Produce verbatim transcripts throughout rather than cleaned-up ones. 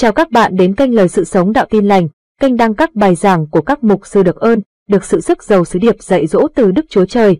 Chào các bạn đến kênh Lời Sự Sống Đạo Tin Lành, kênh đăng các bài giảng của các mục sư được ơn, được sự sức giàu sứ điệp dạy dỗ từ Đức Chúa Trời.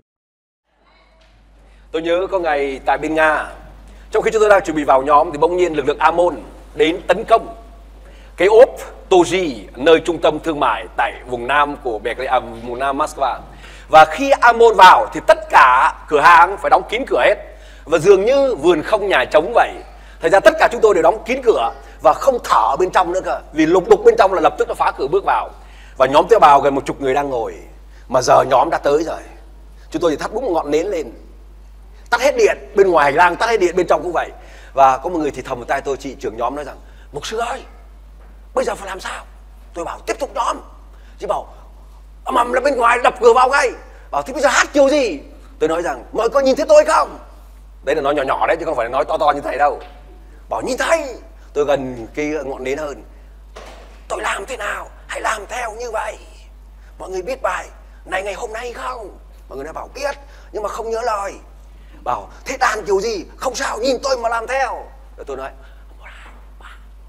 Tôi nhớ có ngày tại bên Nga, trong khi chúng tôi đang chuẩn bị vào nhóm thì bỗng nhiên lực lượng Amon đến tấn công cái ốp Toji, nơi trung tâm thương mại tại vùng nam của Berlin, à, vùng nam Moscow. Và khi Amon vào thì tất cả cửa hàng phải đóng kín cửa hết, và dường như vườn không nhà trống vậy. Thành ra tất cả chúng tôi đều đóng kín cửa và không thở bên trong nữa cơ, vì lục đục bên trong là lập tức nó phá cửa bước vào. Và nhóm tế bào gần một chục người đang ngồi, mà giờ nhóm đã tới rồi. Chúng tôi thì thắp đúng một ngọn nến lên, tắt hết điện, bên ngoài hành lang tắt hết điện, bên trong cũng vậy. Và có một người thì thầm vào tai tôi, chị trưởng nhóm nói rằng: mục sư ơi, bây giờ phải làm sao? Tôi bảo tiếp tục nhóm. Chị bảo ầm ầm là bên ngoài đập cửa vào ngay. Bảo thì bây giờ hát kiểu gì? Tôi nói rằng mọi người có nhìn thấy tôi không? Đấy là nói nhỏ nhỏ đấy chứ không phải là nói to to như thầy đâu. Bảo nhìn thấy. Tôi gần cái ngọn nến hơn. Tôi làm thế nào? Hãy làm theo như vậy. Mọi người biết bài này ngày hôm nay không? Mọi người nói bảo biết, nhưng mà không nhớ lời. Bảo thế đàn kiểu gì? Không sao, nhìn tôi mà làm theo. Rồi tôi nói một, hai, ba.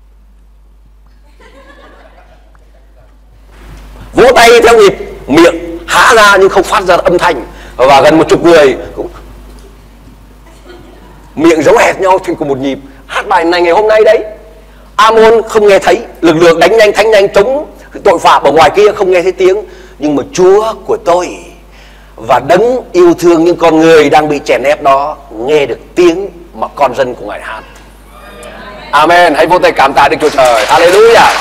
Vỗ tay theo nhịp, miệng há ra nhưng không phát ra âm thanh. Và gần một chục người cũng miệng giống hệt nhau thành cùng một nhịp hát bài này ngày hôm nay đấy. Amon không nghe thấy, lực lượng đánh nhanh thánh nhanh chống tội phạm ở ngoài kia không nghe thấy tiếng, nhưng mà Chúa của tôi và đấng yêu thương những con người đang bị chèn ép đó nghe được tiếng mà con dân của Ngài hát. Amen. Hãy vỗ tay cảm tạ Đức Chúa Trời. Hallelujah.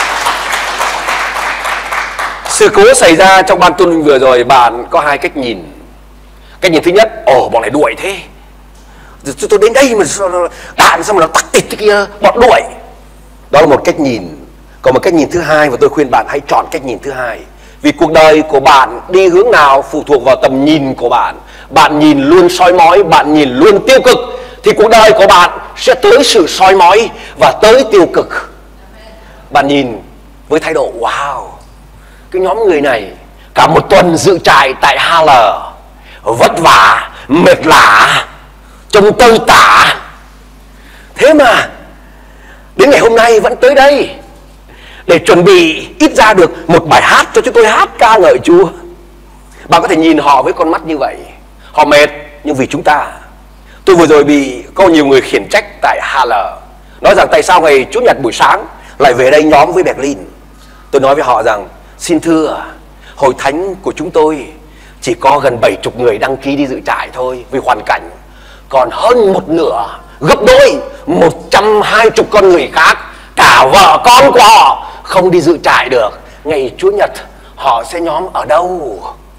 Sự cố xảy ra trong ban tuần vừa rồi, bạn có hai cách nhìn. Cách nhìn thứ nhất: ồ, bọn này đuổi thế, tôi đến đây mà đạn xong mà nó tắt tịt cái kia, bọn đuổi. Đó là một cách nhìn. Còn một cách nhìn thứ hai, và tôi khuyên bạn hãy chọn cách nhìn thứ hai. Vì cuộc đời của bạn đi hướng nào phụ thuộc vào tầm nhìn của bạn. Bạn nhìn luôn soi mói, bạn nhìn luôn tiêu cực, thì cuộc đời của bạn sẽ tới sự soi mói và tới tiêu cực. Bạn nhìn với thái độ wow, cái nhóm người này cả một tuần dự trại tại Halle, vất vả, mệt lả, trông tơi tả, thế mà đến ngày hôm nay vẫn tới đây để chuẩn bị ít ra được một bài hát cho chúng tôi hát ca ngợi Chúa. Bạn có thể nhìn họ với con mắt như vậy. Họ mệt nhưng vì chúng ta. Tôi vừa rồi bị có nhiều người khiển trách tại Halle, nói rằng tại sao ngày Chủ nhật buổi sáng lại về đây nhóm với Berlin. Tôi nói với họ rằng xin thưa, hội thánh của chúng tôi chỉ có gần bảy chục người đăng ký đi dự trại thôi vì hoàn cảnh. Còn hơn một nửa, gấp đôi, một trăm hai mươi con người khác, cả vợ con của họ không đi dự trại được. Ngày Chủ nhật họ sẽ nhóm ở đâu?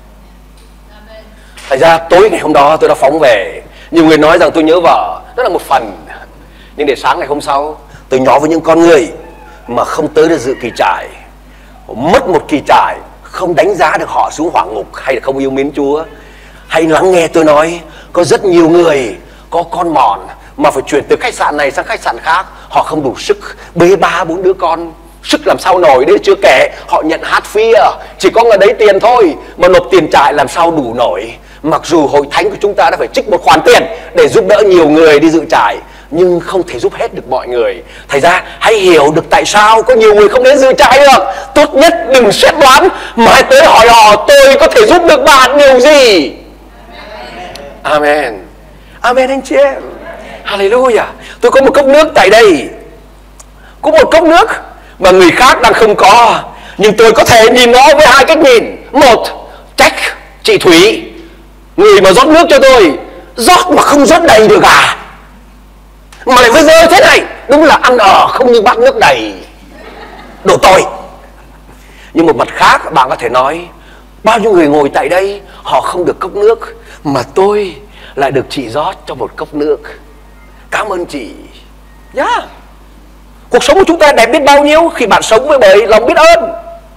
Thành ra tối ngày hôm đó tôi đã phóng về. Nhiều người nói rằng tôi nhớ vợ, đó là một phần. Nhưng để sáng ngày hôm sau tôi nhóm với những con người mà không tới được dự kỳ trại. Mất một kỳ trại, không đánh giá được họ xuống hỏa ngục hay là không yêu mến Chúa. Hãy lắng nghe tôi nói, có rất nhiều người có con mòn mà phải chuyển từ khách sạn này sang khách sạn khác. Họ không đủ sức bế ba bốn đứa con, sức làm sao nổi đấy. Chưa kể họ nhận hát phí, chỉ có người đấy tiền thôi mà nộp tiền trại làm sao đủ nổi. Mặc dù hội thánh của chúng ta đã phải trích một khoản tiền để giúp đỡ nhiều người đi dự trại, nhưng không thể giúp hết được mọi người. Thành ra hãy hiểu được tại sao có nhiều người không đến dự trại được. Tốt nhất đừng xét đoán mà hãy tới hỏi họ: tôi có thể giúp được bạn điều gì? Amen. Amen anh chị em. Hallelujah. Tôi có một cốc nước tại đây, có một cốc nước mà người khác đang không có, nhưng tôi có thể nhìn nó với hai cách nhìn. Một, trách chị Thủy, người mà rót nước cho tôi, rót mà không rót đầy được à, mà lại với rơi thế này, đúng là ăn ở không như bát nước đầy, đổ tôi. Nhưng một mặt khác bạn có thể nói: bao nhiêu người ngồi tại đây họ không được cốc nước, mà tôi lại được chị rót cho một cốc nước. Cảm ơn chị. Yeah. Cuộc sống của chúng ta đẹp biết bao nhiêu khi bạn sống với bởi lòng biết ơn.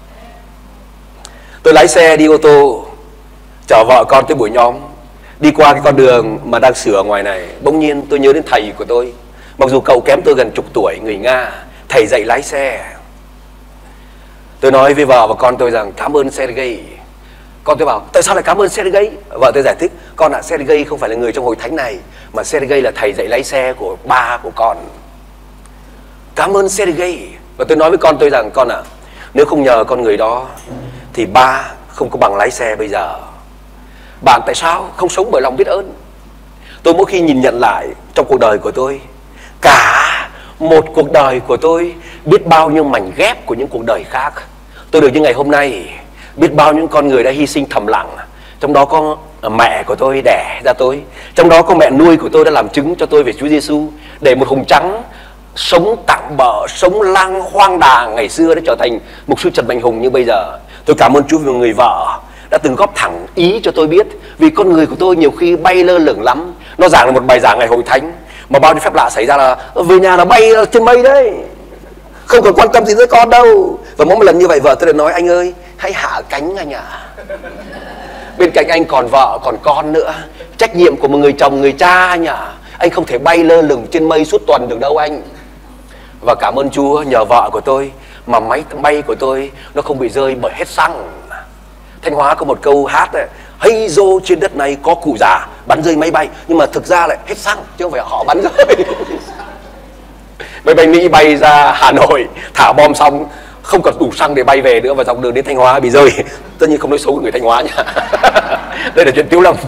Tôi lái xe đi ô tô chở vợ con tới buổi nhóm. Đi qua cái con đường mà đang sửa ngoài này, bỗng nhiên tôi nhớ đến thầy của tôi. Mặc dù cậu kém tôi gần chục tuổi, người Nga, thầy dạy lái xe. Tôi nói với vợ và con tôi rằng cảm ơn Sergei. Con tôi bảo tại sao lại cảm ơn Sergei? Vợ tôi giải thích: con ạ, à, Sergei không phải là người trong hội thánh này, mà Sergei là thầy dạy lái xe của ba của con. Cảm ơn Sergey. Và tôi nói với con tôi rằng, con ạ, à, nếu không nhờ con người đó thì ba không có bằng lái xe bây giờ. Bạn tại sao không sống bởi lòng biết ơn? Tôi mỗi khi nhìn nhận lại trong cuộc đời của tôi, cả một cuộc đời của tôi, biết bao nhiêu mảnh ghép của những cuộc đời khác. Tôi được như ngày hôm nay, biết bao những con người đã hy sinh thầm lặng. Trong đó có mẹ của tôi đẻ ra tôi, trong đó có mẹ nuôi của tôi đã làm chứng cho tôi về Chúa Giêsu, để một hùng trắng sống tạm bợ, sống lang hoang đàng ngày xưa đã trở thành mục sư Trần Mạnh Hùng như bây giờ. Tôi cảm ơn Chúa vì người vợ đã từng góp thẳng ý cho tôi biết, vì con người của tôi nhiều khi bay lơ lửng lắm. Nó giảng là một bài giảng ngày hội thánh mà bao nhiêu phép lạ xảy ra là về nhà là bay trên mây đấy, không cần quan tâm gì tới con đâu. Và mỗi một lần như vậy vợ tôi lại nói, anh ơi hãy hạ cánh anh ạ. Bên cạnh anh còn vợ còn con nữa, trách nhiệm của một người chồng người cha anh ạ. Anh không thể bay lơ lửng trên mây suốt tuần được đâu anh. Và cảm ơn Chúa nhờ vợ của tôi mà máy bay của tôi nó không bị rơi bởi hết xăng. Thanh Hóa có một câu hát ấy, hay dô trên đất này có cụ già bắn rơi máy bay, nhưng mà thực ra lại hết xăng chứ không phải họ bắn rơi. Máy bay Mỹ bay ra Hà Nội thả bom xong không còn đủ xăng để bay về nữa, và dọc đường đến Thanh Hóa bị rơi. Tất nhiên không nói xấu của người Thanh Hóa nhá. Đây là chuyện Tiếu Lâm.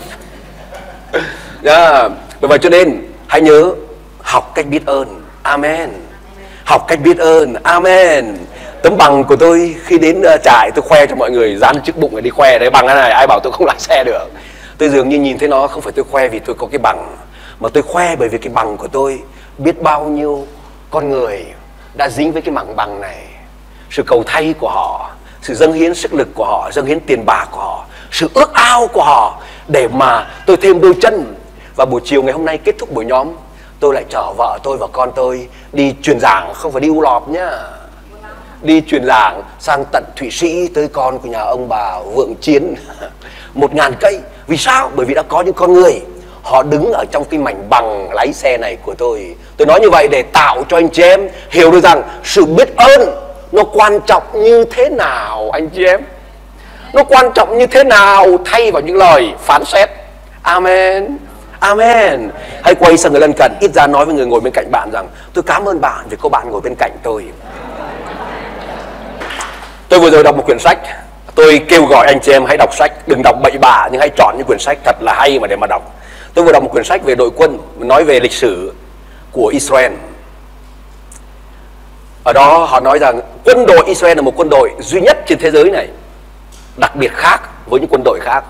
Yeah. Bởi vậy cho nên hãy nhớ học cách biết ơn. Amen. Học cách biết ơn. Amen. Tấm bằng của tôi khi đến uh, trại tôi khoe cho mọi người, dán chiếc bụng để đi khoe đấy, bằng cái này ai bảo tôi không lái xe được. Tôi dường như nhìn thấy nó không phải tôi khoe vì tôi có cái bằng, mà tôi khoe bởi vì cái bằng của tôi biết bao nhiêu con người đã dính với cái bằng bằng này. Sự cầu thay của họ, sự dâng hiến sức lực của họ, dâng hiến tiền bạc của họ, sự ước ao của họ để mà tôi thêm đôi chân. Và buổi chiều ngày hôm nay kết thúc buổi nhóm, tôi lại chở vợ tôi và con tôi đi truyền giảng, không phải đi U Lọp nhá, đi truyền giảng sang tận Thụy Sĩ tới con của nhà ông bà Vượng Chiến. Một ngàn cây. Vì sao? Bởi vì đã có những con người họ đứng ở trong cái mảnh bằng lái xe này của tôi. Tôi nói như vậy để tạo cho anh chị em hiểu được rằng sự biết ơn nó quan trọng như thế nào anh chị em. Nó quan trọng như thế nào thay vào những lời phán xét. Amen. Amen. Hãy quay sang người lân cận, ít ra nói với người ngồi bên cạnh bạn rằng tôi cảm ơn bạn vì có bạn ngồi bên cạnh tôi. Tôi vừa rồi đọc một quyển sách. Tôi kêu gọi anh chị em hãy đọc sách, đừng đọc bậy bạ, nhưng hãy chọn những quyển sách thật là hay mà để mà đọc. Tôi vừa đọc một quyển sách về đội quân, nói về lịch sử của Israel. Ở đó họ nói rằng quân đội Israel là một quân đội duy nhất trên thế giới này, đặc biệt khác với những quân đội khác.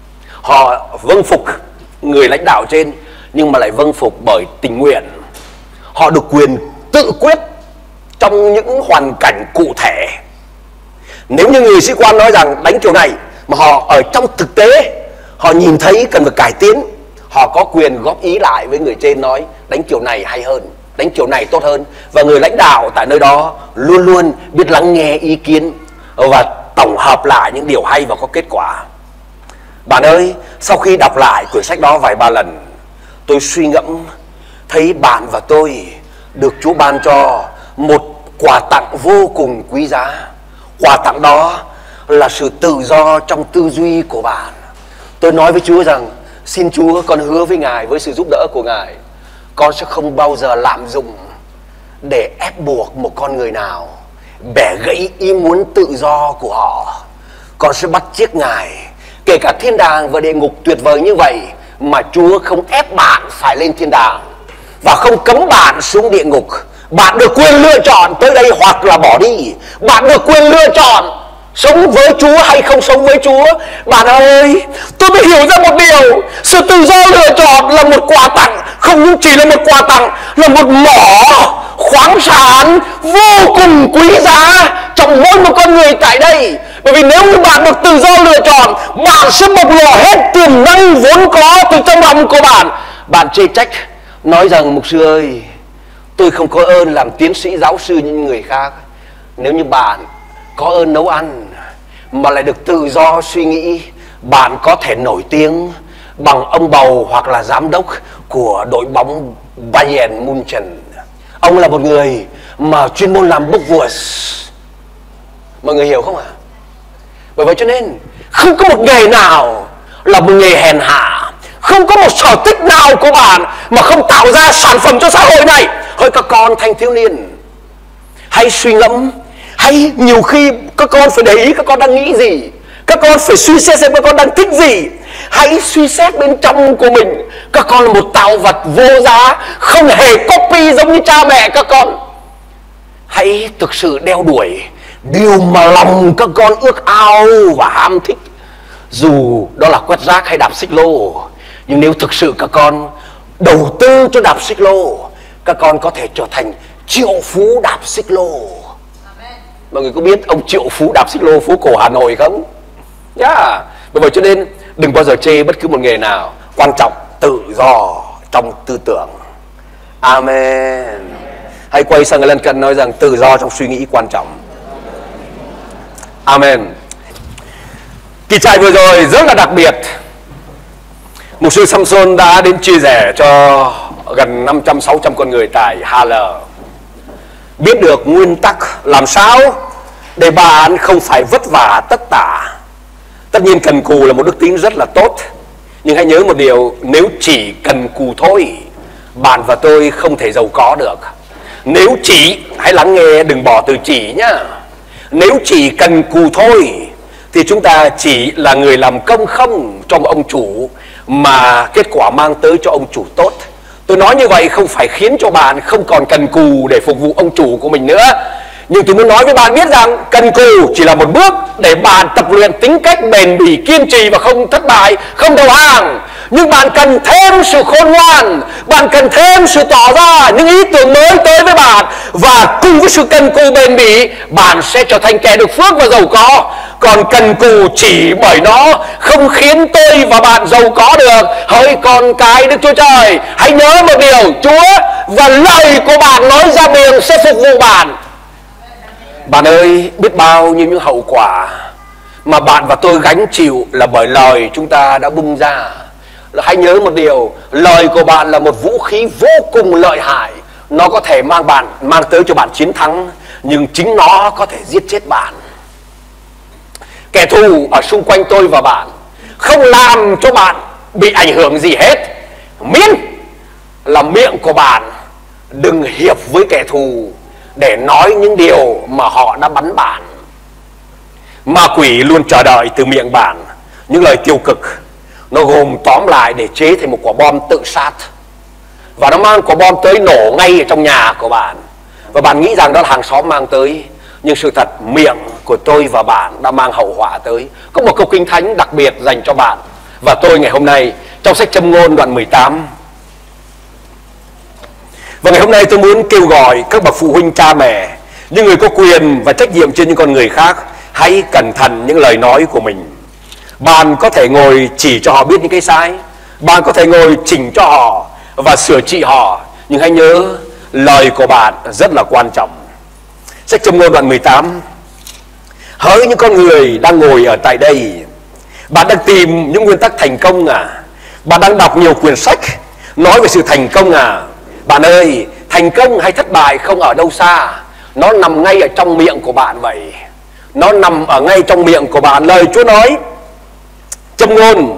Họ vâng phục người lãnh đạo trên, nhưng mà lại vâng phục bởi tình nguyện. Họ được quyền tự quyết trong những hoàn cảnh cụ thể. Nếu như người sĩ quan nói rằng đánh kiểu này, mà họ ở trong thực tế họ nhìn thấy cần phải cải tiến, họ có quyền góp ý lại với người trên, nói đánh kiểu này hay hơn, đánh kiểu này tốt hơn. Và người lãnh đạo tại nơi đó luôn luôn biết lắng nghe ý kiến và tổng hợp lại những điều hay và có kết quả. Bạn ơi, sau khi đọc lại quyển sách đó vài ba lần, tôi suy ngẫm thấy bạn và tôi được Chúa ban cho một quà tặng vô cùng quý giá. Quà tặng đó là sự tự do trong tư duy của bạn. Tôi nói với Chúa rằng, xin Chúa, con hứa với Ngài, với sự giúp đỡ của Ngài, con sẽ không bao giờ lạm dụng để ép buộc một con người nào, bẻ gãy ý muốn tự do của họ. Con sẽ bắt chước Ngài, kể cả thiên đàng và địa ngục tuyệt vời như vậy, mà Chúa không ép bạn phải lên thiên đàng và không cấm bạn xuống địa ngục. Bạn được quyền lựa chọn tới đây hoặc là bỏ đi. Bạn được quyền lựa chọn sống với Chúa hay không sống với Chúa. Bạn ơi, tôi mới hiểu ra một điều, sự tự do lựa chọn là một quà tặng, không những chỉ là một quà tặng, là một mỏ khoáng sản vô cùng quý giá trong mỗi một con người tại đây. Bởi vì nếu như bạn được tự do lựa chọn, bạn sẽ bộc lộ hết tiềm năng vốn có từ trong lòng của bạn. Bạn chê trách, nói rằng mục sư ơi, tôi không có ơn làm tiến sĩ giáo sư như người khác. Nếu như bạn có ơn nấu ăn mà lại được tự do suy nghĩ, bạn có thể nổi tiếng bằng ông bầu hoặc là giám đốc của đội bóng Bayern Munchen. Ông là một người mà chuyên môn làm bockwurst. Mọi người hiểu không ạ? À? Bởi vậy cho nên không có một nghề nào là một nghề hèn hạ, không có một sở thích nào của bạn mà không tạo ra sản phẩm cho xã hội này. Hỡi các con thanh thiếu niên, hãy suy ngẫm. Hay nhiều khi các con phải để ý các con đang nghĩ gì, các con phải suy xét xem các con đang thích gì. Hãy suy xét bên trong của mình. Các con là một tạo vật vô giá, không hề copy giống như cha mẹ các con. Hãy thực sự đeo đuổi điều mà lòng các con ước ao và ham thích, dù đó là quét rác hay đạp xích lô. Nhưng nếu thực sự các con đầu tư cho đạp xích lô, các con có thể trở thành triệu phú đạp xích lô. Mọi người có biết ông triệu phú đạp xích lô phố cổ Hà Nội không? Yeah. Bởi vậy cho nên đừng bao giờ chê bất cứ một nghề nào. Quan trọng tự do trong tư tưởng. Amen. Hãy quay sang người lân cận nói rằng tự do trong suy nghĩ quan trọng. Amen. Kỳ trại vừa rồi rất là đặc biệt. Mục sư Samson đã đến chia sẻ cho gần năm trăm sáu trăm con người tại Hà Lờ biết được nguyên tắc làm sao để bạn không phải vất vả tất tả. Tất nhiên cần cù là một đức tính rất là tốt, nhưng hãy nhớ một điều, nếu chỉ cần cù thôi, bạn và tôi không thể giàu có được. Nếu chỉ, hãy lắng nghe, đừng bỏ từ chỉ nhá. Nếu chỉ cần cù thôi thì chúng ta chỉ là người làm công không cho một ông chủ, mà kết quả mang tới cho ông chủ tốt. Tôi nói như vậy không phải khiến cho bạn không còn cần cù để phục vụ ông chủ của mình nữa, nhưng tôi muốn nói với bạn biết rằng cần cù chỉ là một bước để bạn tập luyện tính cách bền bỉ, kiên trì và không thất bại, không đầu hàng. Nhưng bạn cần thêm sự khôn ngoan, bạn cần thêm sự tỏ ra những ý tưởng mới tới với bạn, và cùng với sự cần cù bền bỉ, bạn sẽ trở thành kẻ được phước và giàu có. Còn cần cù chỉ bởi nó không khiến tôi và bạn giàu có được. Hỡi con cái Đức Chúa Trời, hãy nhớ một điều, Chúa và lời của bạn nói ra miệng sẽ phục vụ bạn. Bạn ơi, biết bao nhiêu những hậu quả mà bạn và tôi gánh chịu là bởi lời chúng ta đã bung ra. Hãy nhớ một điều, lời của bạn là một vũ khí vô cùng lợi hại. Nó có thể mang bạn mang tới cho bạn chiến thắng, nhưng chính nó có thể giết chết bạn. Kẻ thù ở xung quanh tôi và bạn không làm cho bạn bị ảnh hưởng gì hết, miễn là miệng của bạn đừng hiệp với kẻ thù để nói những điều mà họ đã bắn bạn. Ma quỷ luôn chờ đợi từ miệng bạn những lời tiêu cực. Nó gồm tóm lại để chế thành một quả bom tự sát, và nó mang quả bom tới nổ ngay ở trong nhà của bạn, và bạn nghĩ rằng đó là hàng xóm mang tới. Nhưng sự thật, miệng của tôi và bạn đã mang hậu họa tới. Có một câu kinh thánh đặc biệt dành cho bạn và tôi ngày hôm nay, trong sách Châm Ngôn đoạn mười tám. Và ngày hôm nay tôi muốn kêu gọi các bậc phụ huynh, cha mẹ, những người có quyền và trách nhiệm trên những con người khác, hãy cẩn thận những lời nói của mình. Bạn có thể ngồi chỉ cho họ biết những cái sai, bạn có thể ngồi chỉnh cho họ và sửa trị họ, nhưng hãy nhớ lời của bạn rất là quan trọng. Sách Châm Ngôn đoạn mười tám. Hỡi những con người đang ngồi ở tại đây, bạn đang tìm những nguyên tắc thành công à? Bạn đang đọc nhiều quyển sách nói về sự thành công à? Bạn ơi, thành công hay thất bại không ở đâu xa, nó nằm ngay ở trong miệng của bạn vậy. Nó nằm ở ngay trong miệng của bạn. Lời Chúa nói, Châm Ngôn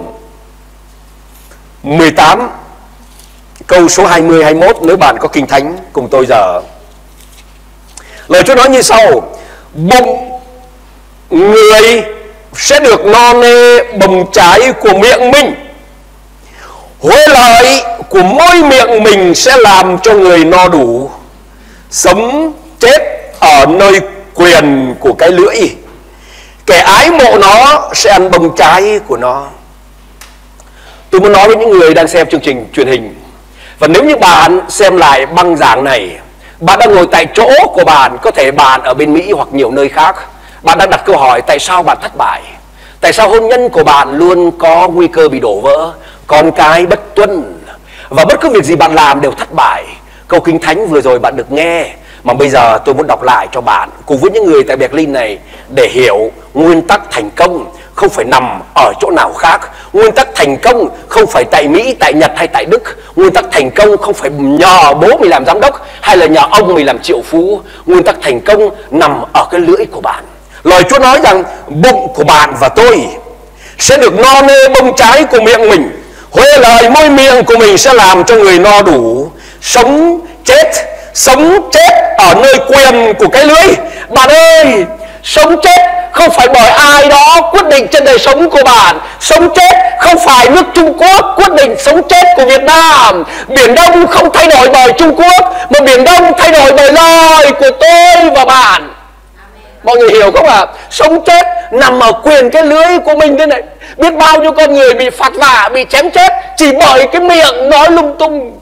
mười tám câu số hai mươi, hai mươi mốt, nếu bạn có kinh thánh cùng tôi giờ. Lời Chúa nói như sau: bụng người sẽ được no nê bồng trái của miệng mình, huế lợi của môi miệng mình sẽ làm cho người no đủ. Sống chết ở nơi quyền của cái lưỡi, kẻ ái mộ nó sẽ ăn bông trái của nó. Tôi muốn nói với những người đang xem chương trình truyền hình, và nếu như bạn xem lại băng giảng này, bạn đang ngồi tại chỗ của bạn, có thể bạn ở bên Mỹ hoặc nhiều nơi khác, bạn đang đặt câu hỏi tại sao bạn thất bại, tại sao hôn nhân của bạn luôn có nguy cơ bị đổ vỡ, con cái bất tuân, và bất cứ việc gì bạn làm đều thất bại. Câu kinh thánh vừa rồi bạn được nghe, mà bây giờ tôi muốn đọc lại cho bạn cùng với những người tại Berlin này, để hiểu nguyên tắc thành công không phải nằm ở chỗ nào khác. Nguyên tắc thành công không phải tại Mỹ, tại Nhật hay tại Đức. Nguyên tắc thành công không phải nhờ bố mình làm giám đốc hay là nhờ ông mình làm triệu phú. Nguyên tắc thành công nằm ở cái lưỡi của bạn. Lời Chúa nói rằng bụng của bạn và tôi sẽ được no nê bông trái của miệng mình, huế lời môi miệng của mình sẽ làm cho người no đủ. Sống chết sống chết ở nơi quyền của cái lưỡi. Bạn ơi, sống chết không phải bởi ai đó quyết định trên đời sống của bạn. Sống chết không phải nước Trung Quốc quyết định sống chết của Việt Nam. Biển Đông không thay đổi bởi Trung Quốc, mà Biển Đông thay đổi bởi lời của tôi và bạn. Mọi người hiểu không ạ? À? Sống chết nằm ở quyền cái lưỡi của mình thế này. Biết bao nhiêu con người bị phạt vạ, bị chém chết chỉ bởi cái miệng nói lung tung.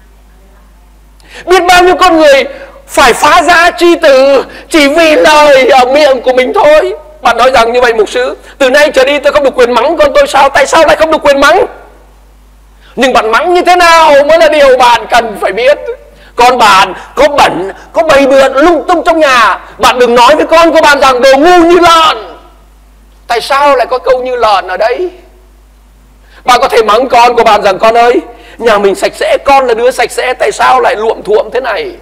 Biết bao nhiêu con người phải phá giá chi tử chỉ vì lời ở miệng của mình thôi. Bạn nói rằng như vậy mục sư, từ nay trở đi tôi không được quyền mắng con tôi sao? Tại sao lại không được quyền mắng? Nhưng bạn mắng như thế nào mới là điều bạn cần phải biết. Con bạn có bẩn, có bầy bượn lung tung trong nhà, bạn đừng nói với con của bạn rằng đồ ngu như lợn. Tại sao lại có câu như lợn ở đây? Bạn có thể mắng con của bạn rằng con ơi, nhà mình sạch sẽ, con là đứa sạch sẽ, tại sao lại luộm thuộm thế này?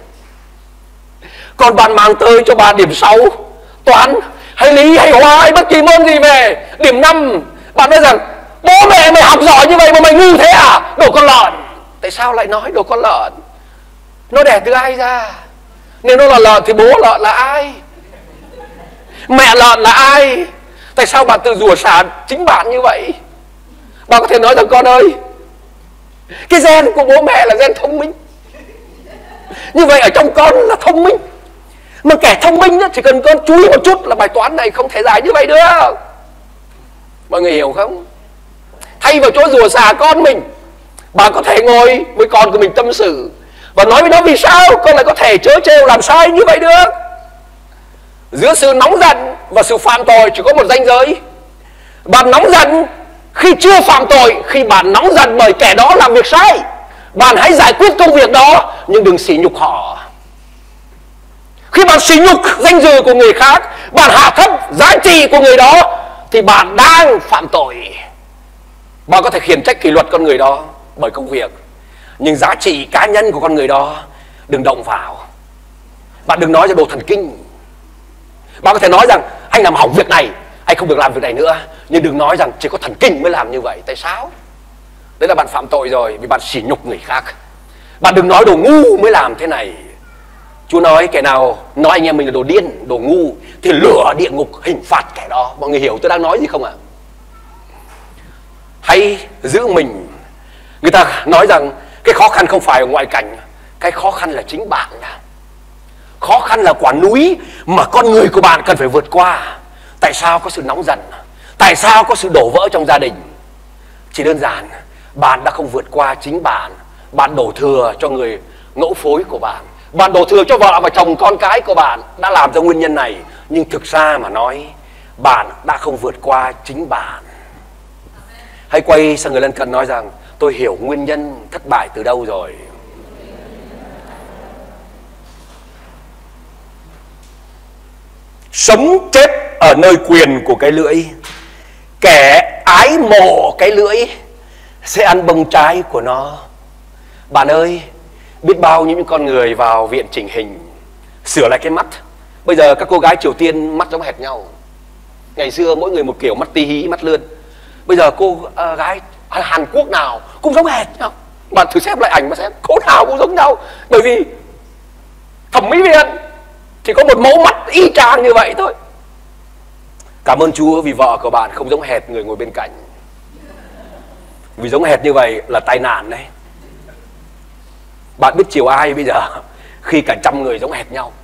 Còn bạn mang tới cho bà điểm sáu toán hay lý hay hóa hay bất kỳ môn gì về điểm năm, bạn nói rằng bố mẹ mày học giỏi như vậy mà mày ngu thế à? Đồ con lợn. Tại sao lại nói đồ con lợn? Nó đẻ từ ai ra? Nếu nó là lợn thì bố lợn là ai? Mẹ lợn là ai? Tại sao bạn tự rủa xả chính bạn như vậy? Bạn có thể nói rằng con ơi, cái gen của bố mẹ là gen thông minh, như vậy ở trong con là thông minh. Mà kẻ thông minh chỉ cần con chú ý một chút là bài toán này không thể giải như vậy được. Mọi người hiểu không? Thay vào chỗ rủa xả con mình, bạn có thể ngồi với con của mình tâm sự và nói với nó vì sao con lại có thể trớ trêu làm sai như vậy được. Giữa sự nóng giận và sự phạm tội chỉ có một ranh giới. Bạn nóng giận khi chưa phạm tội, khi bạn nóng giận bởi kẻ đó làm việc sai, bạn hãy giải quyết công việc đó, nhưng đừng sỉ nhục họ. Khi bạn sỉ nhục danh dự của người khác, bạn hạ thấp giá trị của người đó, thì bạn đang phạm tội. Bạn có thể khiển trách kỷ luật con người đó bởi công việc, nhưng giá trị cá nhân của con người đó đừng động vào. Bạn đừng nói cho đồ thần kinh. Bạn có thể nói rằng anh làm hỏng việc này, anh không được làm việc này nữa, nhưng đừng nói rằng chỉ có thần kinh mới làm như vậy. Tại sao? Đấy là bạn phạm tội rồi, vì bạn sỉ nhục người khác. Bạn đừng nói đồ ngu mới làm thế này. Chúa nói kẻ nào nói anh em mình là đồ điên, đồ ngu thì lửa địa ngục hình phạt kẻ đó. Mọi người hiểu tôi đang nói gì không ạ? Hãy giữ mình. Người ta nói rằng cái khó khăn không phải ở ngoại cảnh, cái khó khăn là chính bạn. Khó khăn là quả núi mà con người của bạn cần phải vượt qua. Tại sao có sự nóng giận? Tại sao có sự đổ vỡ trong gia đình? Chỉ đơn giản bạn đã không vượt qua chính bạn. Bạn đổ thừa cho người ngẫu phối của bạn, bạn đổ thừa cho vợ và chồng con cái của bạn đã làm ra nguyên nhân này. Nhưng thực ra mà nói, bạn đã không vượt qua chính bạn. Hãy quay sang người lân cận nói rằng tôi hiểu nguyên nhân thất bại từ đâu rồi. Sống chết ở nơi quyền của cái lưỡi. Kẻ ái mộ cái lưỡi sẽ ăn bông trái của nó. Bạn ơi, biết bao những con người vào viện chỉnh hình, sửa lại cái mắt. Bây giờ các cô gái Triều Tiên mắt giống hệt nhau. Ngày xưa mỗi người một kiểu, mắt tí hí, mắt lươn. Bây giờ cô uh, gái Hàn Quốc nào cũng giống hệt nhau. Bạn thử xem lại ảnh mà xem, cô nào cũng giống nhau. Bởi vì thẩm mỹ viện thì có một mẫu mắt y chang như vậy thôi. Cảm ơn Chúa vì vợ của bạn không giống hệt người ngồi bên cạnh. Vì giống hệt như vậy là tai nạn đấy. Bạn biết chiều ai bây giờ khi cả trăm người giống hệt nhau?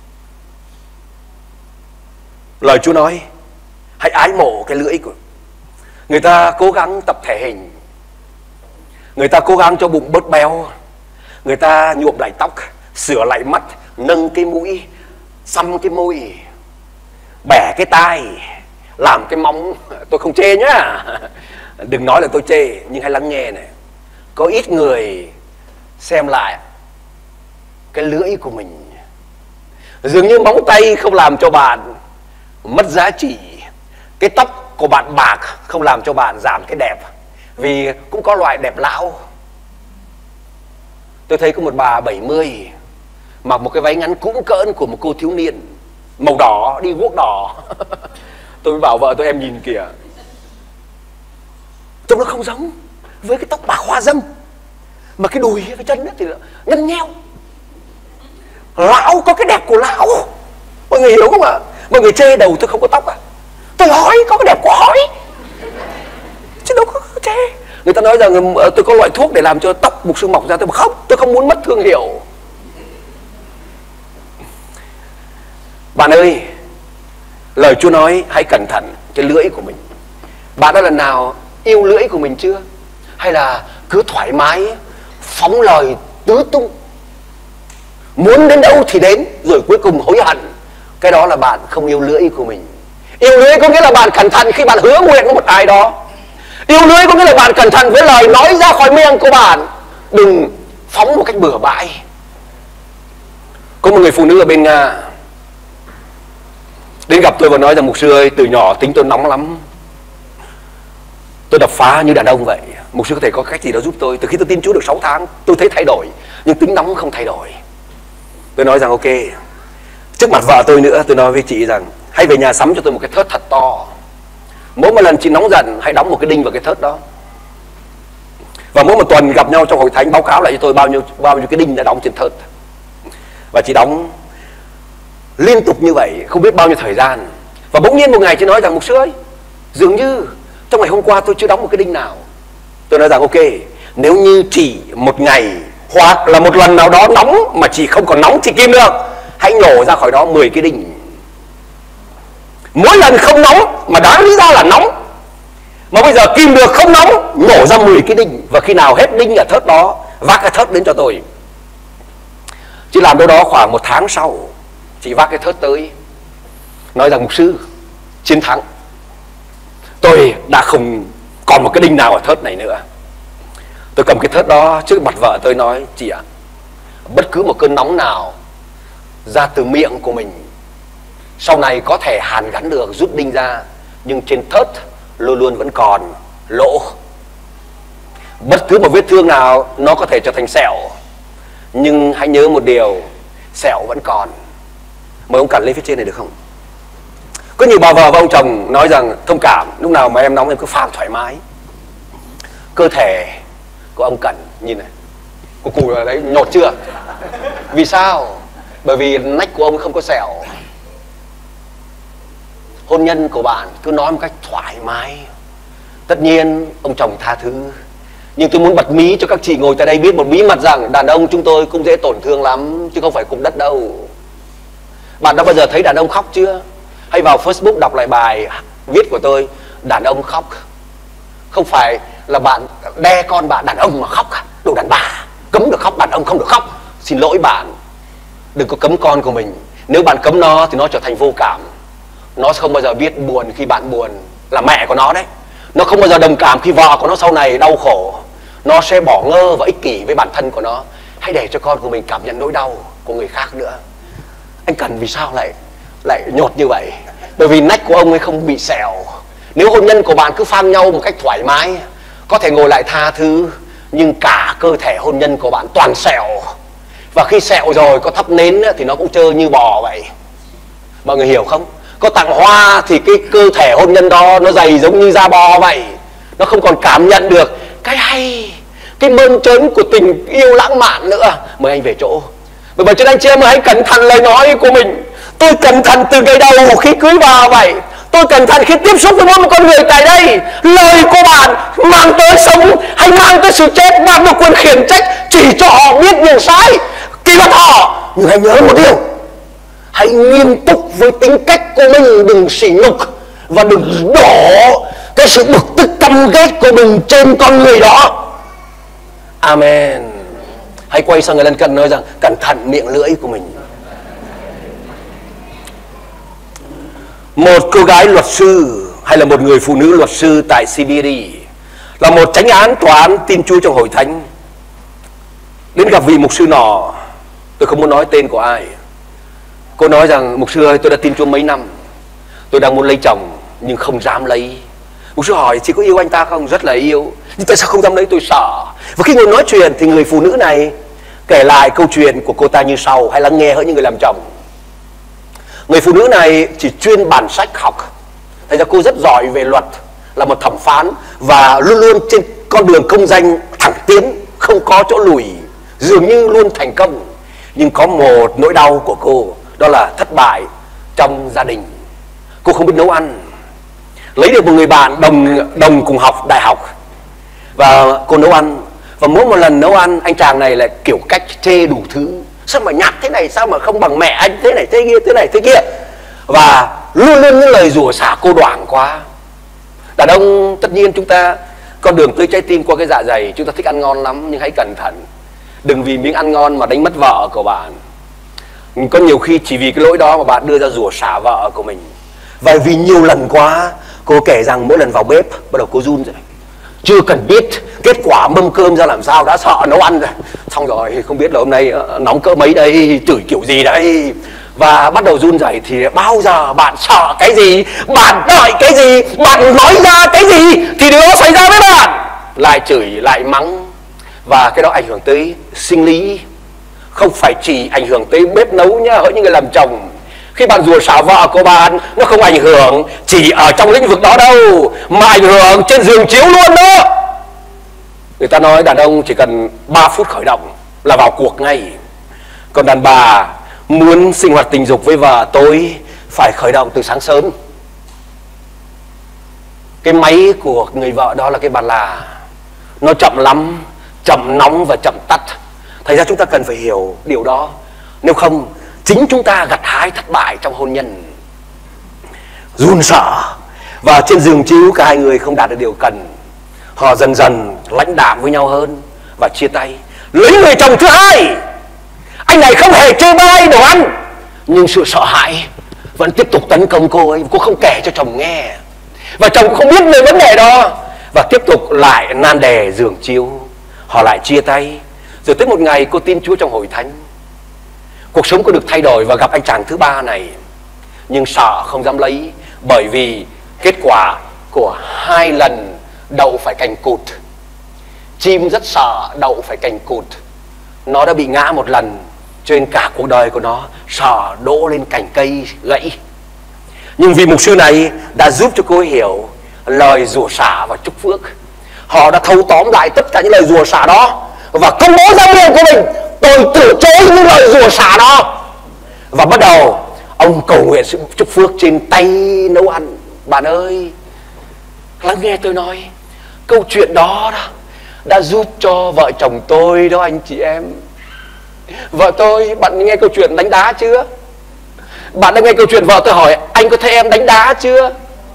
Lời Chúa nói hãy ái mộ cái lưỡi của người ta. Cố gắng tập thể hình, người ta cố gắng cho bụng bớt béo, người ta nhuộm lại tóc, sửa lại mắt, nâng cái mũi, xăm cái môi, bẻ cái tai, làm cái móng. Tôi không chê nhá, đừng nói là tôi chê, nhưng hãy lắng nghe này. Có ít người xem lại cái lưỡi của mình. Dường như móng tay không làm cho bạn mất giá trị, cái tóc của bạn bạc không làm cho bạn giảm cái đẹp. Vì cũng có loại đẹp lão. Tôi thấy có một bà bảy mươi mặc một cái váy ngắn cũn cỡn của một cô thiếu niên, màu đỏ, đi guốc đỏ. Tôi mới bảo vợ tôi, em nhìn kìa, trông nó không giống với cái tóc bạc hoa dâm, mà cái đùi cái chân thì nhăn nheo. Lão có cái đẹp của lão. Mọi người hiểu không ạ? Mọi người chê đầu tôi không có tóc à? Tôi hỏi có cái đẹp của hỏi, chứ đâu có chê. Người ta nói rằng tôi có loại thuốc để làm cho tóc mục sư mọc ra. Tôi bảo không, tôi không muốn mất thương hiệu. Bạn ơi, lời Chúa nói hãy cẩn thận cái lưỡi của mình. Bạn đã lần nào yêu lưỡi của mình chưa? Hay là cứ thoải mái phóng lời tứ tung, muốn đến đâu thì đến, rồi cuối cùng hối hận? Cái đó là bạn không yêu lưỡi của mình. Yêu lưỡi có nghĩa là bạn cẩn thận khi bạn hứa nguyện với một ai đó. Yêu lưỡi có nghĩa là bạn cẩn thận với lời nói ra khỏi miệng của bạn. Đừng phóng một cách bừa bãi. Có một người phụ nữ ở bên Nga đến gặp tôi và nói rằng: mục sư ơi, từ nhỏ tính tôi nóng lắm, tôi đập phá như đàn ông vậy. Mục sư có thể có cách gì đó giúp tôi? Từ khi tôi tin Chúa được sáu tháng, tôi thấy thay đổi, nhưng tính nóng không thay đổi. Tôi nói rằng ok. Trước mặt vợ tôi nữa, tôi nói với chị rằng hãy về nhà sắm cho tôi một cái thớt thật to. Mỗi một lần chị nóng giận, hãy đóng một cái đinh vào cái thớt đó. Và mỗi một tuần gặp nhau trong hội thánh báo cáo lại cho tôi bao nhiêu bao nhiêu cái đinh đã đóng trên thớt. Và chị đóng liên tục như vậy không biết bao nhiêu thời gian. Và bỗng nhiên một ngày chị nói rằng: mục sư ơi, dường như trong ngày hôm qua tôi chưa đóng một cái đinh nào. Tôi nói rằng ok, nếu như chỉ một ngày hoặc là một lần nào đó nóng mà chị không còn nóng thì kim được, hãy nhổ ra khỏi đó mười cái đinh. Mỗi lần không nóng mà đáng lý ra là nóng, mà bây giờ kim được không nóng, nhổ ra mười cái đinh. Và khi nào hết đinh ở thớt đó, vác cái thớt đến cho tôi. Chị làm đâu đó khoảng một tháng sau, chị vác cái thớt tới, nói rằng: mục sư, chiến thắng, tôi đã không còn một cái đinh nào ở thớt này nữa. Tôi cầm cái thớt đó trước mặt vợ tôi nói: chị ạ, bất cứ một cơn nóng nào ra từ miệng của mình sau này có thể hàn gắn được, rút đinh ra, nhưng trên thớt luôn luôn vẫn còn lỗ. Bất cứ một vết thương nào nó có thể trở thành sẹo, nhưng hãy nhớ một điều, sẹo vẫn còn. Mời ông cẩn lên phía trên này được không? Có nhiều bà vợ và ông chồng nói rằng: thông cảm, lúc nào mà em nóng em cứ phang thoải mái. Cơ thể của ông Cẩn nhìn này, cù cù ở đấy, nhột chưa? Vì sao? Bởi vì nách của ông không có sẹo. Hôn nhân của bạn cứ nói một cách thoải mái. Tất nhiên ông chồng tha thứ, nhưng tôi muốn bật mí cho các chị ngồi tại đây biết một bí mật rằng đàn ông chúng tôi cũng dễ tổn thương lắm, chứ không phải cục đất đâu. Bạn đã bao giờ thấy đàn ông khóc chưa? Hay vào Facebook đọc lại bài viết của tôi, đàn ông khóc. Không phải là bạn đe con bạn đàn ông mà khóc, đồ đàn bà, cấm được khóc, đàn ông không được khóc. Xin lỗi bạn, đừng có cấm con của mình. Nếu bạn cấm nó thì nó trở thành vô cảm. Nó không bao giờ biết buồn khi bạn buồn, là mẹ của nó đấy. Nó không bao giờ đồng cảm khi vợ của nó sau này đau khổ. Nó sẽ bỏ ngơ và ích kỷ với bản thân của nó. Hãy để cho con của mình cảm nhận nỗi đau của người khác nữa. Anh Cần vì sao lại lại nhột như vậy? Bởi vì nách của ông ấy không bị sẹo. Nếu hôn nhân của bạn cứ phang nhau một cách thoải mái, có thể ngồi lại tha thứ, nhưng cả cơ thể hôn nhân của bạn toàn sẹo. Và khi sẹo rồi có thắp nến thì nó cũng trơ như bò vậy. Mọi người hiểu không? Có tặng hoa thì cái cơ thể hôn nhân đó nó dày giống như da bò vậy. Nó không còn cảm nhận được cái hay, cái mơn trớn của tình yêu lãng mạn nữa. Mời anh về chỗ. Bởi vậy cho nên anh chị em hãy cẩn thận lời nói của mình. Tôi cẩn thận từ ngày đầu khi cưới vào vậy. Tôi cẩn thận khi tiếp xúc với mỗi một con người tại đây. Lời của bạn mang tới sống hay mang tới sự chết, bạn được quyền khiển trách, chỉ cho họ biết điều sai, kỷ luật họ. Nhưng hãy nhớ một điều, hãy nghiêm túc với tính cách của mình, đừng sỉ nhục và đừng đổ cái sự bực tức căm ghét của mình trên con người đó. Amen. Hãy quay sang người lân cận nói rằng: cẩn thận miệng lưỡi của mình. Một cô gái luật sư hay là một người phụ nữ luật sư tại Siberia, là một chánh án tòa án tin Chúa trong hội thánh, đến gặp vị mục sư nọ. Tôi không muốn nói tên của ai. Cô nói rằng: mục sư ơi, tôi đã tin Chúa mấy năm, tôi đang muốn lấy chồng nhưng không dám lấy. Mục sư hỏi: chị có yêu anh ta không? Rất là yêu, nhưng tại sao không dám lấy? Tôi sợ. Và khi ngồi nói chuyện thì người phụ nữ này kể lại câu chuyện của cô ta như sau. Hãy lắng nghe hỡi những người làm chồng. Người phụ nữ này chỉ chuyên bản sách học, thành ra cô rất giỏi về luật, là một thẩm phán, và luôn luôn trên con đường công danh thẳng tiến, không có chỗ lùi, dường như luôn thành công. Nhưng có một nỗi đau của cô, đó là thất bại trong gia đình. Cô không biết nấu ăn. Lấy được một người bạn đồng đồng cùng học đại học, và cô nấu ăn. Và mỗi một lần nấu ăn, anh chàng này lại kiểu cách chê đủ thứ. Sao mà nhạt thế này, sao mà không bằng mẹ anh, thế này thế kia, thế này thế kia. Và luôn luôn những lời rủa xả cô đoảng quá. Đàn ông tất nhiên chúng ta, con đường tới trái tim qua cái dạ dày, chúng ta thích ăn ngon lắm, nhưng hãy cẩn thận. Đừng vì miếng ăn ngon mà đánh mất vợ của bạn. Có nhiều khi chỉ vì cái lỗi đó mà bạn đưa ra rủa xả vợ của mình. Và vì nhiều lần quá, cô kể rằng mỗi lần vào bếp bắt đầu cô run rồi. Chưa cần biết kết quả mâm cơm ra làm sao đã sợ nấu ăn rồi. Xong rồi không biết là hôm nay nóng cỡ mấy đây, chửi kiểu gì đây. Và bắt đầu run rẩy thì bao giờ bạn sợ cái gì, bạn đợi cái gì, bạn nói ra cái gì thì điều đó xảy ra với bạn. Lại chửi, lại mắng. Và cái đó ảnh hưởng tới sinh lý, không phải chỉ ảnh hưởng tới bếp nấu nhá, hỡi những người làm chồng. Khi bạn rủa xả vợ của bạn, nó không ảnh hưởng chỉ ở trong lĩnh vực đó đâu, mà ảnh hưởng trên giường chiếu luôn đó. Người ta nói đàn ông chỉ cần ba phút khởi động là vào cuộc ngay. Còn đàn bà muốn sinh hoạt tình dục với vợ tối phải khởi động từ sáng sớm. Cái máy của người vợ đó là cái bàn là, nó chậm lắm, chậm nóng và chậm tắt. Thành ra chúng ta cần phải hiểu điều đó. Nếu không, chính chúng ta gặt hái thất bại trong hôn nhân. Run sợ. Và trên giường chiếu cả hai người không đạt được điều cần. Họ dần dần lãnh đạm với nhau hơn và chia tay. Lấy người chồng thứ hai, anh này không hề chê bai đồ ăn, nhưng sự sợ hãi vẫn tiếp tục tấn công cô ấy. Cô không kể cho chồng nghe, và chồng không biết về vấn đề đó, và tiếp tục lại nan đề giường chiếu. Họ lại chia tay. Rồi tới một ngày cô tin Chúa trong hội thánh. Cuộc sống cô được thay đổi và gặp anh chàng thứ ba này. Nhưng sợ không dám lấy, bởi vì kết quả của hai lần đậu phải cành cụt. Chim rất sợ đậu phải cành cụt. Nó đã bị ngã một lần, cho nên cả cuộc đời của nó sợ đỗ lên cành cây gãy. Nhưng vì mục sư này đã giúp cho cô hiểu lời rủa xả và chúc phước. Họ đã thâu tóm lại tất cả những lời rủa xả đó và công bố ra miệng của mình: tôi từ chối những lời rủa xả đó. Và bắt đầu ông cầu nguyện sự chúc phước trên tay nấu ăn. Bạn ơi, lắng nghe tôi nói, câu chuyện đó, đó đã giúp cho vợ chồng tôi đó anh chị em. Vợ tôi, bạn nghe câu chuyện đánh đá chưa? Bạn đã nghe câu chuyện vợ tôi hỏi anh có thấy em đánh đá chưa?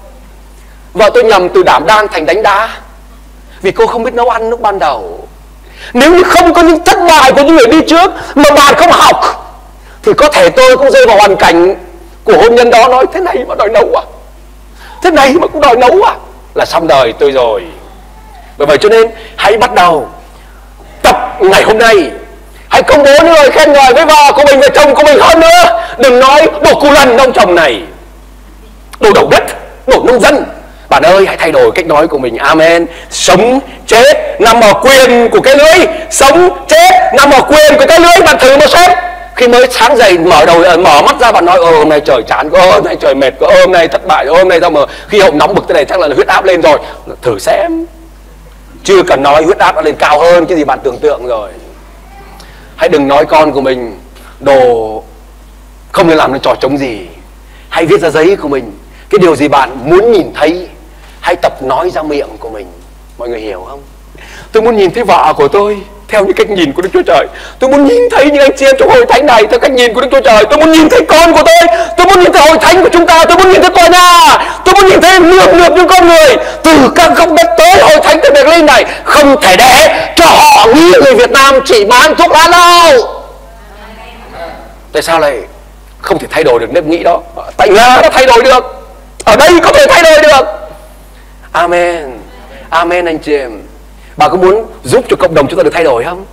Vợ tôi nhầm từ đảm đang thành đánh đá, vì cô không biết nấu ăn lúc ban đầu. Nếu như không có những thất bại của những người đi trước mà bạn không học, thì có thể tôi cũng rơi vào hoàn cảnh của hôn nhân đó. Nói thế này mà đòi nấu à, thế này mà cũng đòi nấu à, là xong đời tôi rồi. Bởi vậy cho nên hãy bắt đầu tập ngày hôm nay. Hãy công bố những lời khen ngợi với vợ của mình và chồng của mình hơn nữa. Đừng nói đồ cù lần ông chồng này, đồ đầu đất, đồ nông dân. Bạn ơi, hãy thay đổi cách nói của mình. Amen. Sống chết nằm ở quyền của cái lưới. Sống chết nằm ở quyền của cái lưới. Bạn thử một xem. Khi mới sáng dậy mở đầu mở mắt ra, bạn nói ồ hôm nay trời chán quá, hôm nay trời mệt quá, hôm nay thất bại, hôm nay sao mà khi hậu nóng bực thế này, chắc là huyết áp lên rồi. Thử xem. Chưa cần nói huyết áp đã lên cao hơn cái gì bạn tưởng tượng rồi. Hãy đừng nói con của mình đồ không nên làm nên trò trống gì. Hãy viết ra giấy của mình cái điều gì bạn muốn nhìn thấy. Hãy tập nói ra miệng của mình. Mọi người hiểu không? Tôi muốn nhìn thấy vợ của tôi theo những cách nhìn của Đức Chúa Trời. Tôi muốn nhìn thấy những anh chị em trong hội thánh này theo cách nhìn của Đức Chúa Trời. Tôi muốn nhìn thấy con của tôi. Tôi muốn nhìn thấy hội thánh của chúng ta. Tôi muốn nhìn thấy tòa nhà. Tôi muốn nhìn thấy lượt lượt những con người từ các góc đất tới hội thánh tại Berlin này. Không thể để cho họ nghĩ người Việt Nam chỉ bán thuốc lá đâu. Tại sao lại không thể thay đổi được nếp nghĩ đó? Tại Nga nó thay đổi được, ở đây có thể thay đổi được. Amen. Amen anh chị em. Bà có muốn giúp cho cộng đồng chúng ta được thay đổi không?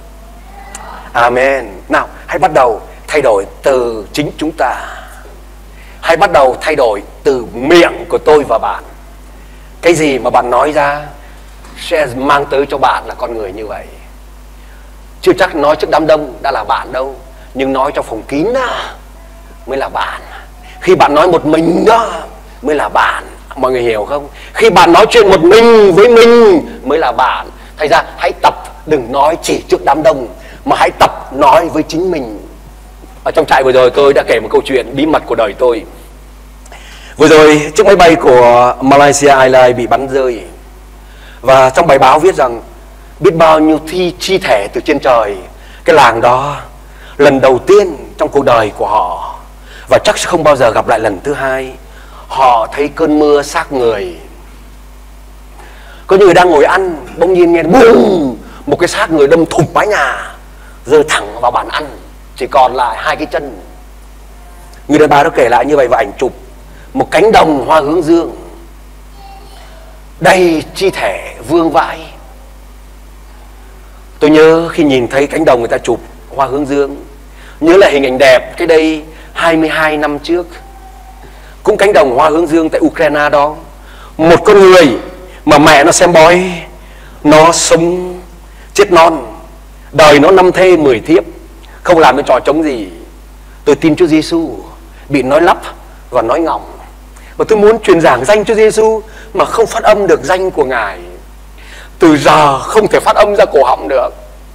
Amen. Nào, hãy bắt đầu thay đổi từ chính chúng ta. Hãy bắt đầu thay đổi từ miệng của tôi và bạn. Cái gì mà bạn nói ra sẽ mang tới cho bạn là con người như vậy. Chưa chắc nói trước đám đông đã là bạn đâu, nhưng nói trong phòng kín đó mới là bạn. Khi bạn nói một mình đó mới là bạn. Mọi người hiểu không? Khi bạn nói chuyện một mình với mình mới là bạn. Thành ra hãy tập đừng nói chỉ trước đám đông, mà hãy tập nói với chính mình. Ở trong trại vừa rồi tôi đã kể một câu chuyện bí mật của đời tôi. Vừa rồi chiếc máy bay của Malaysia Airlines bị bắn rơi, và trong bài báo viết rằng biết bao nhiêu thi chi thể từ trên trời cái làng đó lần đầu tiên trong cuộc đời của họ, và chắc sẽ không bao giờ gặp lại lần thứ hai. Họ thấy cơn mưa xác người. Có những người đang ngồi ăn, bỗng nhiên nghe bùm, một cái xác người đâm thủng mái nhà, rơi thẳng vào bàn ăn, chỉ còn lại hai cái chân. Người đàn bà đó kể lại như vậy, và ảnh chụp một cánh đồng hoa hướng dương đầy chi thể vương vãi. Tôi nhớ khi nhìn thấy cánh đồng người ta chụp hoa hướng dương, nhớ lại hình ảnh đẹp cái đây hai mươi hai năm trước, cũng cánh đồng hoa hướng dương tại Ukraine đó. Một con người mà mẹ nó xem bói, nó sống chết non, đời nó năm thê mười thiếp, không làm cái trò trống gì. Tôi tin Chúa Giêsu, bị nói lắp và nói ngọng, và tôi muốn truyền giảng danh Chúa Giêsu mà không phát âm được danh của Ngài. Từ giờ không thể phát âm ra cổ họng được,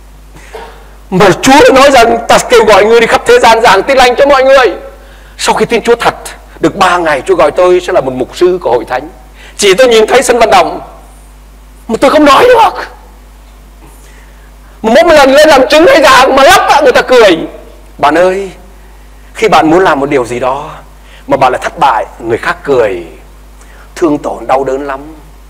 mà Chúa đã nói rằng ta kêu gọi ngươi đi khắp thế gian giảng tin lành cho mọi người. Sau khi tin Chúa thật được ba ngày, Chúa gọi tôi sẽ là một mục sư của hội thánh. Chỉ tôi nhìn thấy sân vận động mà tôi không nói được. Mỗi một lần lên làm chứng hay giảng mà lắp người ta cười. Bạn ơi, khi bạn muốn làm một điều gì đó mà bạn lại thất bại, người khác cười, thương tổn đau đớn lắm.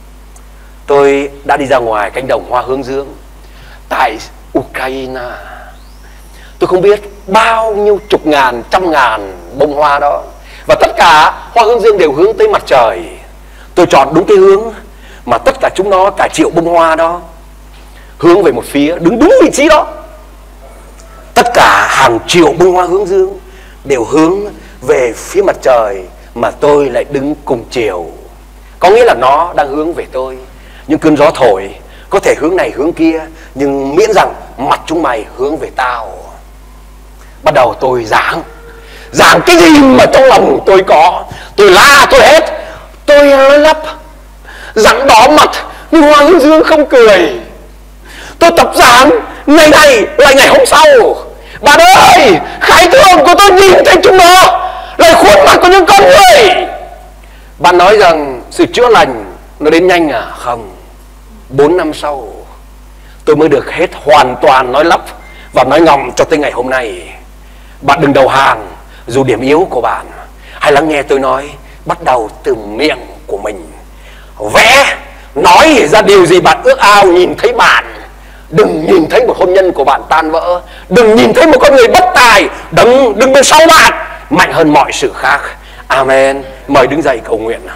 Tôi đã đi ra ngoài cánh đồng hoa hướng dương tại Ukraine. Tôi không biết bao nhiêu chục ngàn, trăm ngàn bông hoa đó, và tất cả hoa hướng dương đều hướng tới mặt trời. Tôi chọn đúng cái hướng mà tất cả chúng nó, cả triệu bông hoa đó, hướng về một phía, đứng đúng vị trí đó. Tất cả hàng triệu bông hoa hướng dương đều hướng về phía mặt trời, mà tôi lại đứng cùng chiều. Có nghĩa là nó đang hướng về tôi. Những cơn gió thổi có thể hướng này hướng kia, nhưng miễn rằng mặt chúng mày hướng về tao. Bắt đầu tôi giảng Giảng cái gì mà trong lòng tôi có, tôi la tôi hết, tôi nói lắp, giảng đỏ mặt nhưng hoa hướng dương không cười. Tôi tập giảng ngày này lại ngày hôm sau. Bạn ơi, khải tượng của tôi nhìn thấy chúng nó lại khuôn mặt của những con người. Bạn nói rằng sự chữa lành nó đến nhanh à? Không. Bốn năm sau tôi mới được hết hoàn toàn nói lắp và nói ngọng cho tới ngày hôm nay. Bạn đừng đầu hàng dù điểm yếu của bạn. Hãy lắng nghe tôi nói, bắt đầu từ miệng của mình. Vẽ, nói ra điều gì bạn ước ao nhìn thấy bạn. Đừng nhìn thấy một hôn nhân của bạn tan vỡ. Đừng nhìn thấy một con người bất tài đứng, đứng bên sau bạn, mạnh hơn mọi sự khác. Amen. Mời đứng dậy cầu nguyện.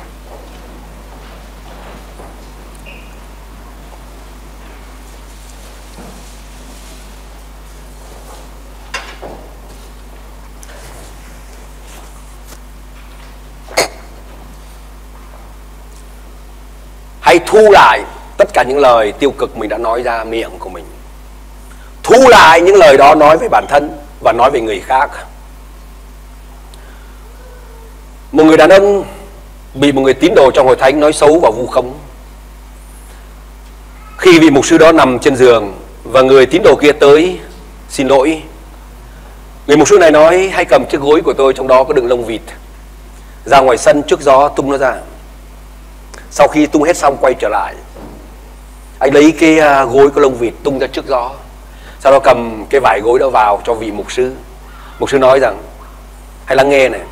Hãy thu lại tất cả những lời tiêu cực mình đã nói ra miệng của mình. Thu lại những lời đó nói về bản thân và nói về người khác. Một người đàn ông bị một người tín đồ trong hội thánh nói xấu và vu khống. Khi vị mục sư đó nằm trên giường và người tín đồ kia tới xin lỗi, người mục sư này nói: hãy cầm chiếc gối của tôi, trong đó có đựng lông vịt, ra ngoài sân trước gió tung nó ra. Sau khi tung hết xong quay trở lại, anh lấy cái gối có lông vịt tung ra trước gió. Sau đó cầm cái vải gối đó vào cho vị mục sư. Mục sư nói rằng: hãy lắng nghe này,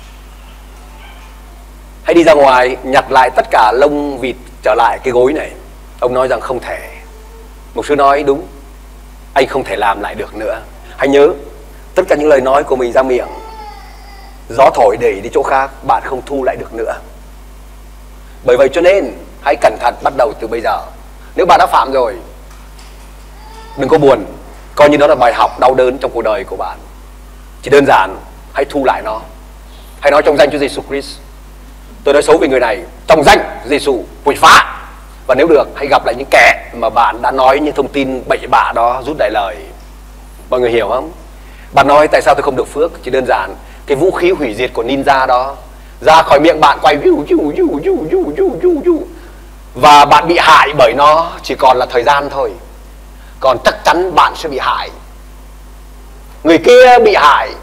hãy đi ra ngoài nhặt lại tất cả lông vịt trở lại cái gối này. Ông nói rằng không thể. Mục sư nói: đúng, anh không thể làm lại được nữa. Hãy nhớ, tất cả những lời nói của mình ra miệng, gió thổi đẩy đi chỗ khác, bạn không thu lại được nữa. Bởi vậy cho nên hãy cẩn thận bắt đầu từ bây giờ. Nếu bạn đã phạm rồi, đừng có buồn, coi như đó là bài học đau đớn trong cuộc đời của bạn. Chỉ đơn giản hãy thu lại nó. Hãy nói trong danh Chúa Giêsu Christ: tôi nói xấu về người này trong danh Giêsu, quỷ phá. Và nếu được, hãy gặp lại những kẻ mà bạn đã nói những thông tin bậy bạ đó, rút lại lời. Mọi người hiểu không? Bạn nói tại sao tôi không được phước? Chỉ đơn giản cái vũ khí hủy diệt của ninja đó ra khỏi miệng bạn quay viu viu viu viu viu viu viu viu, và bạn bị hại bởi nó chỉ còn là thời gian thôi. Còn chắc chắn bạn sẽ bị hại. Người kia bị hại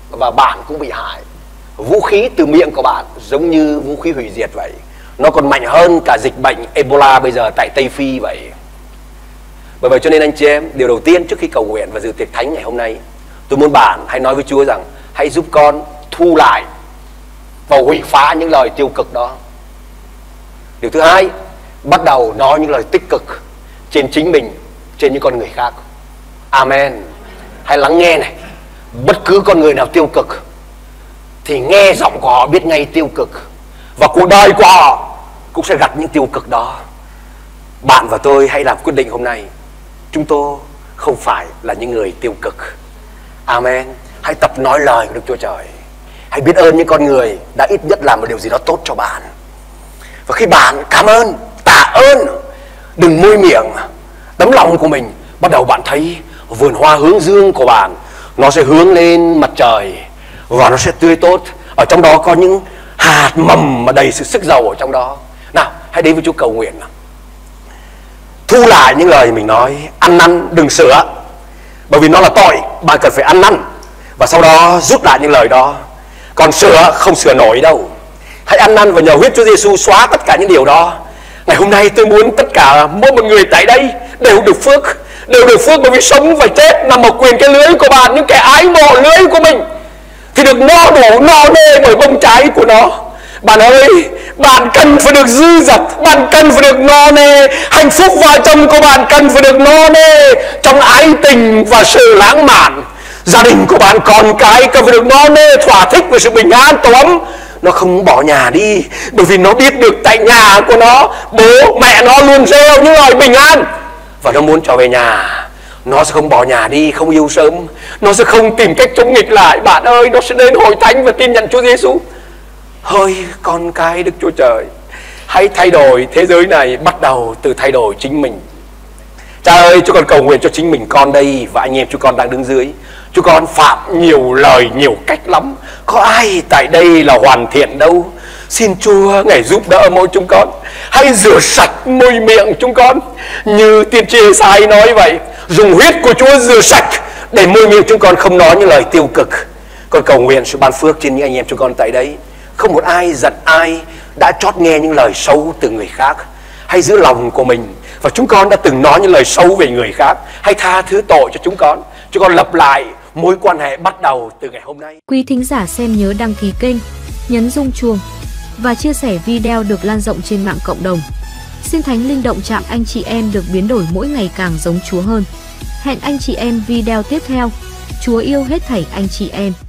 và bạn cũng bị hại. Vũ khí từ miệng của bạn giống như vũ khí hủy diệt vậy. Nó còn mạnh hơn cả dịch bệnh Ebola bây giờ tại Tây Phi vậy. Bởi vậy cho nên anh chị em, điều đầu tiên trước khi cầu nguyện và dự tiệc thánh ngày hôm nay, tôi muốn bạn hãy nói với Chúa rằng hãy giúp con thu lại và hủy phá những lời tiêu cực đó. Điều thứ hai, bắt đầu nói những lời tích cực trên chính mình, trên những con người khác. Amen. Hãy lắng nghe này. Bất cứ con người nào tiêu cực thì nghe giọng của họ biết ngay tiêu cực, và cuộc đời của họ cũng sẽ gặp những tiêu cực đó. Bạn và tôi hãy làm quyết định hôm nay, chúng tôi không phải là những người tiêu cực. Amen. Hãy tập nói lời của Đức Chúa Trời. Hãy biết ơn những con người đã ít nhất làm một điều gì đó tốt cho bạn. Và khi bạn cảm ơn, tạ ơn, đừng môi miệng, tấm lòng của mình, bắt đầu bạn thấy vườn hoa hướng dương của bạn nó sẽ hướng lên mặt trời và nó sẽ tươi tốt. Ở trong đó có những hạt mầm mà đầy sự sức giàu ở trong đó. Nào, hãy đến với Chúa cầu nguyện. Thu lại những lời mình nói. Ăn năn đừng sửa, bởi vì nó là tội. Bạn cần phải ăn năn và sau đó rút lại những lời đó. Còn sửa không sửa nổi đâu. Hãy ăn năn và nhờ huyết Chúa Giêsu xóa tất cả những điều đó. Ngày hôm nay tôi muốn tất cả mỗi một người tại đây đều được phước, đều được phước, bởi vì sống và chết nằm ở quyền cái lưới của bạn. Những kẻ ái mộ lưới của mình thì được no đủ, no nê bởi bông trái của nó. Bạn ơi, bạn cần phải được dư dật, bạn cần phải được no nê. Hạnh phúc vợ chồng của bạn cần phải được no nê trong ái tình và sự lãng mạn. Gia đình của bạn, con cái cần phải được no nê thỏa thích với sự bình an tổ ấm. Nó không bỏ nhà đi, bởi vì nó biết được tại nhà của nó, bố mẹ nó luôn rêu những lời bình an, và nó muốn trở về nhà. Nó sẽ không bỏ nhà đi, không yêu sớm. Nó sẽ không tìm cách chống nghịch lại. Bạn ơi, nó sẽ đến hội thánh và tin nhận Chúa Giêsu. Hỡi con cái Đức Chúa Trời, hãy thay đổi thế giới này, bắt đầu từ thay đổi chính mình. Cha ơi, Chúa con cầu nguyện cho chính mình con đây và anh em Chúa con đang đứng dưới. Chúa con phạm nhiều lời, nhiều cách lắm. Có ai tại đây là hoàn thiện đâu. Xin Chúa Ngài giúp đỡ mỗi chúng con. Hãy rửa sạch môi miệng chúng con, như tiên tri Ê-sai nói vậy. Dùng huyết của Chúa rửa sạch để môi miệng chúng con không nói những lời tiêu cực. Con cầu nguyện sự ban phước trên những anh em chúng con tại đây. Không một ai giận ai đã trót nghe những lời xấu từ người khác. Hãy giữ lòng của mình, và chúng con đã từng nói những lời xấu về người khác. Hãy tha thứ tội cho chúng con. Chúng con lập lại mối quan hệ bắt đầu từ ngày hôm nay. Quý thính giả xem nhớ đăng ký kênh, nhấn rung chuông và chia sẻ video được lan rộng trên mạng cộng đồng. Xin Thánh Linh động chạm anh chị em được biến đổi mỗi ngày càng giống Chúa hơn. Hẹn anh chị em video tiếp theo. Chúa yêu hết thảy anh chị em.